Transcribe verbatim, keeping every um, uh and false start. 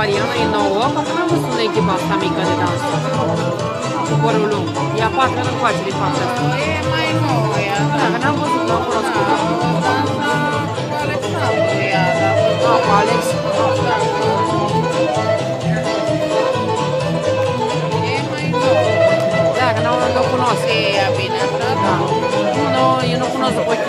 Mariana e nouă, parcă n-am văzut în echipa asta mică de dans. Cu părul lung. E a patra în încoace de fapt asta. E mai nouă ea. Da, că n-am văzut, n-am cunoscut. Cu Alexandru ea, dar... Ah, cu Alex? E mai nouă. Da, că n-o cunosc. E ea bine, așa? Da. Nu, nu, eu nu cunosc după